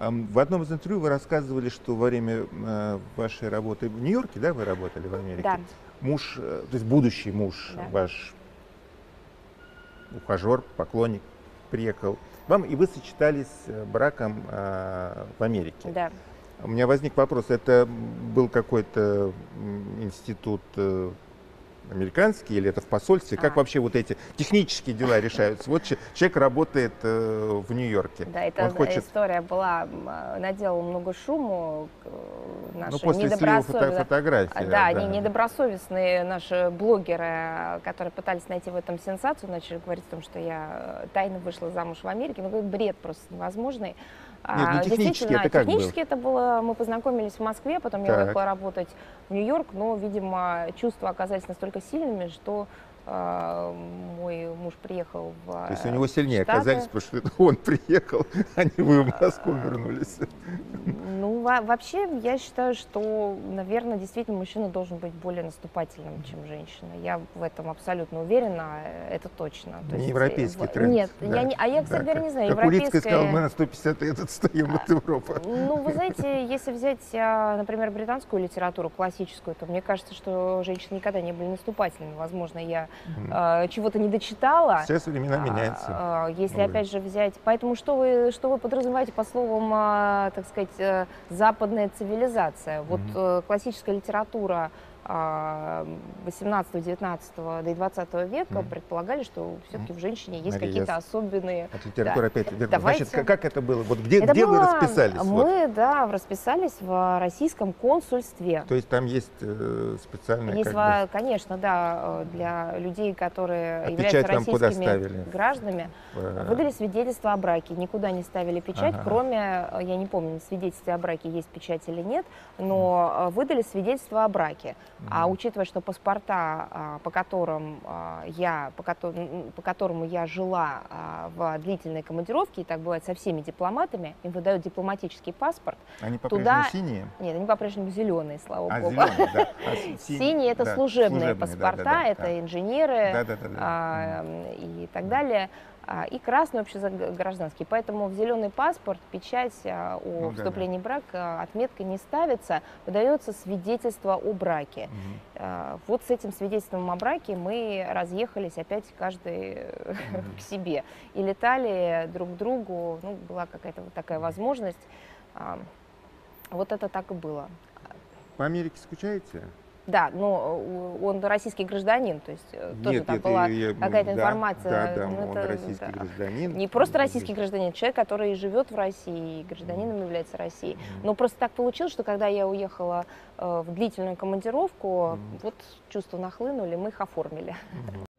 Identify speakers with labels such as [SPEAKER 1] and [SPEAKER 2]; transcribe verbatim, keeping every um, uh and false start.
[SPEAKER 1] Ам, в одном из интервью вы рассказывали, что во время э, вашей работы в Нью-Йорке, да, вы работали в Америке,
[SPEAKER 2] Да.
[SPEAKER 1] муж, э, то есть будущий муж,
[SPEAKER 2] Да.
[SPEAKER 1] ваш ухажер, поклонник, приехал к вам, и вы сочетались э, браком э, в Америке.
[SPEAKER 2] Да.
[SPEAKER 1] У меня возник вопрос, это был какой-то м, институт э, американский или это в посольстве? Как
[SPEAKER 2] А.
[SPEAKER 1] вообще вот эти технические дела решаются? Вот че- человек работает э, в Нью-Йорке.
[SPEAKER 2] Да, эта
[SPEAKER 1] Он хочет,
[SPEAKER 2] история была, м, а, наделала много шуму. к- Наши
[SPEAKER 1] ну, после слива фото-
[SPEAKER 2] недобросовестные,
[SPEAKER 1] фотографии.
[SPEAKER 2] да, они недобросовестные наши блогеры, которые пытались найти в этом сенсацию, начали говорить о том, что я э, тайно вышла замуж в Америке. Ну, какой бред просто невозможный.
[SPEAKER 1] Нет, ну
[SPEAKER 2] А,
[SPEAKER 1] технически
[SPEAKER 2] действительно,
[SPEAKER 1] это как было?
[SPEAKER 2] технически это было, мы познакомились в Москве, потом я
[SPEAKER 1] Так.
[SPEAKER 2] уехала работать в Нью-Йорк, но, видимо, чувства оказались настолько сильными, что э, мой муж приехал в
[SPEAKER 1] То есть у него сильнее
[SPEAKER 2] Штаты.
[SPEAKER 1] оказались, потому что это он приехал, а не вы в Москву вернулись.
[SPEAKER 2] Ну, во- вообще, я считаю, что, наверное, действительно мужчина должен быть более наступательным, чем женщина. Я в этом абсолютно уверена, это точно. То
[SPEAKER 1] Не
[SPEAKER 2] есть,
[SPEAKER 1] европейский
[SPEAKER 2] в-
[SPEAKER 1] тренд.
[SPEAKER 2] Нет,
[SPEAKER 1] Да,
[SPEAKER 2] я не, а я, кстати
[SPEAKER 1] да,
[SPEAKER 2] говоря,
[SPEAKER 1] как-
[SPEAKER 2] не знаю,
[SPEAKER 1] Как Улицкая сказала, мы
[SPEAKER 2] европейская...
[SPEAKER 1] на сто пятьдесят лет отстаем от Европы.
[SPEAKER 2] Ну, вы знаете, если взять, а, например, британскую литературу, классическую, то мне кажется, что женщины никогда не были наступательными. Возможно, я а, чего-то не дочитала.
[SPEAKER 1] Сейчас времена
[SPEAKER 2] А,
[SPEAKER 1] меняются.
[SPEAKER 2] а, Если,
[SPEAKER 1] Ой.
[SPEAKER 2] опять же, взять... Поэтому что вы, что вы подразумеваете по словам, а, так сказать, э, западная цивилизация? Вот
[SPEAKER 1] Мгм.
[SPEAKER 2] э, классическая литература а, восемнадцатого, девятнадцатого, да и двадцатого века
[SPEAKER 1] Мгм.
[SPEAKER 2] предполагали, что все-таки в женщине есть
[SPEAKER 1] Мария,
[SPEAKER 2] какие-то
[SPEAKER 1] я
[SPEAKER 2] особенные...
[SPEAKER 1] От литературы
[SPEAKER 2] Да.
[SPEAKER 1] опять. вернусь.
[SPEAKER 2] Давайте.
[SPEAKER 1] Значит, как, как это было? Вот где,
[SPEAKER 2] Это
[SPEAKER 1] где вы
[SPEAKER 2] было-
[SPEAKER 1] расписались? Вот?
[SPEAKER 2] Мы, да, расписались в российском консульстве.
[SPEAKER 1] То есть там есть э, специальная
[SPEAKER 2] Есть,
[SPEAKER 1] как
[SPEAKER 2] во- конечно, да, э, для людей, которые
[SPEAKER 1] А
[SPEAKER 2] являются
[SPEAKER 1] печать вам куда
[SPEAKER 2] российскими
[SPEAKER 1] ставили?
[SPEAKER 2] гражданами,
[SPEAKER 1] бы, э,
[SPEAKER 2] выдали свидетельство о браке. Никуда не ставили печать,
[SPEAKER 1] Ага.
[SPEAKER 2] кроме, э, я не помню, на свидетельстве о браке есть печать или нет, но э, выдали свидетельство о браке. А учитывая, что паспорта, а, по которым а, я, по, кото- м, по которому я жила а, в длительной командировке, и так бывает со всеми дипломатами, им выдают дипломатический паспорт.
[SPEAKER 1] Они
[SPEAKER 2] туда-
[SPEAKER 1] по-прежнему синие?
[SPEAKER 2] Нет, они по-прежнему зеленые, слава
[SPEAKER 1] А,
[SPEAKER 2] богу.
[SPEAKER 1] зеленые, да. А си- синие,
[SPEAKER 2] Синие это
[SPEAKER 1] да,
[SPEAKER 2] служебные
[SPEAKER 1] да,
[SPEAKER 2] паспорта,
[SPEAKER 1] да, да,
[SPEAKER 2] это
[SPEAKER 1] да.
[SPEAKER 2] инженеры
[SPEAKER 1] Да, да, да, да.
[SPEAKER 2] а, и так далее. А, И красный общегражданский. Поэтому в зеленый паспорт печать а, о
[SPEAKER 1] Ну да,
[SPEAKER 2] вступлении в брак, а, отметка не ставится, выдается свидетельство о браке.
[SPEAKER 1] Мгм.
[SPEAKER 2] А, Вот с этим свидетельством о браке мы разъехались опять каждый к себе и летали друг к другу. Ну, была какая-то вот такая возможность. А, Вот это так и было.
[SPEAKER 1] По Америке скучаете?
[SPEAKER 2] Да, но э, он российский гражданин, то есть э, тоже
[SPEAKER 1] Нет,
[SPEAKER 2] там
[SPEAKER 1] нет,
[SPEAKER 2] была
[SPEAKER 1] я- я-
[SPEAKER 2] какая-то
[SPEAKER 1] да,
[SPEAKER 2] информация.
[SPEAKER 1] Да, да,
[SPEAKER 2] ну,
[SPEAKER 1] он
[SPEAKER 2] это,
[SPEAKER 1] российский
[SPEAKER 2] да.
[SPEAKER 1] гражданин.
[SPEAKER 2] Не просто
[SPEAKER 1] Он
[SPEAKER 2] российский
[SPEAKER 1] здесь.
[SPEAKER 2] гражданин, человек, который живет в России, и гражданином является России.
[SPEAKER 1] Мгм.
[SPEAKER 2] Но просто так получилось, что когда я уехала э, в длительную командировку,
[SPEAKER 1] Мгм.
[SPEAKER 2] вот чувства нахлынули, мы их оформили.
[SPEAKER 1] Мгм.